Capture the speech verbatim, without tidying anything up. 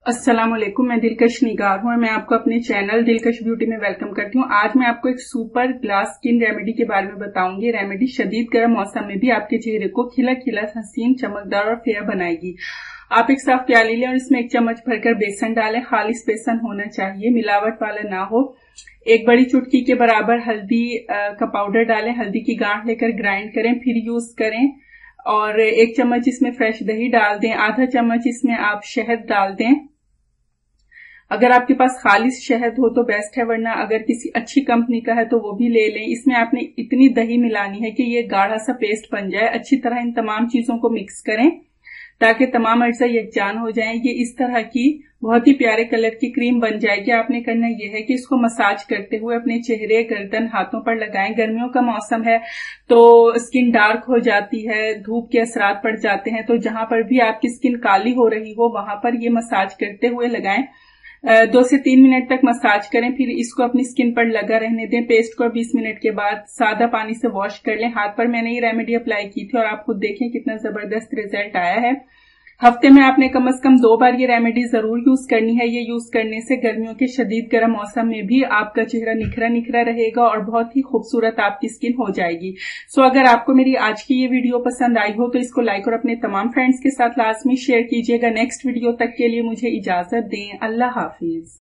अस्सलाम वालेकुम, मैं दिलकश निगार हूँ और मैं आपको अपने चैनल दिलकश ब्यूटी में वेलकम करती हूँ। आज मैं आपको एक सुपर ग्लास स्किन रेमेडी के बारे में बताऊंगी। रेमेडी शदीद गर्म मौसम में भी आपके चेहरे को खिला खिला, हसीन, चमकदार और फेयर बनाएगी। आप एक साफ प्याली लें और इसमें एक चम्मच भरकर बेसन डालें। खालिस बेसन होना चाहिए, मिलावट वाला ना हो। एक बड़ी चुटकी के बराबर हल्दी का पाउडर डालें। हल्दी की गांठ लेकर ग्राइंड करें, फिर यूज करें। और एक चम्मच इसमें फ्रेश दही डाल दें। आधा चम्मच इसमें आप शहद डाल दें। अगर आपके पास खालिस शहद हो तो बेस्ट है, वरना अगर किसी अच्छी कंपनी का है तो वो भी ले लें। इसमें आपने इतनी दही मिलानी है कि ये गाढ़ा सा पेस्ट बन जाए। अच्छी तरह इन तमाम चीजों को मिक्स करें ताकि तमाम अज्जा यकजान हो जाएं। ये इस तरह की बहुत ही प्यारे कलर की क्रीम बन जाएगी। आपने करना यह है कि इसको मसाज करते हुए अपने चेहरे, गर्दन, हाथों पर लगाएं। गर्मियों का मौसम है तो स्किन डार्क हो जाती है, धूप के असरात पड़ जाते हैं, तो जहां पर भी आपकी स्किन काली हो रही हो वहां पर ये मसाज करते हुए लगाएं। दो से तीन मिनट तक मसाज करें, फिर इसको अपनी स्किन पर लगा रहने दें। पेस्ट को बीस मिनट के बाद सादा पानी से वॉश कर लें। हाथ पर मैंने ये रेमेडी अप्लाई की थी और आप खुद देखें कितना जबरदस्त रिजल्ट आया है। हफ्ते में आपने कम से कम दो बार ये रेमेडी जरूर यूज करनी है। ये यूज करने से गर्मियों के शदीद गर्म मौसम में भी आपका चेहरा निखरा निखरा रहेगा और बहुत ही खूबसूरत आपकी स्किन हो जाएगी। सो अगर आपको मेरी आज की ये वीडियो पसंद आई हो तो इसको लाइक और अपने तमाम फ्रेंड्स के साथ लाजमी शेयर कीजिएगा। नेक्स्ट वीडियो तक के लिए मुझे इजाजत दें। अल्लाह हाफिज।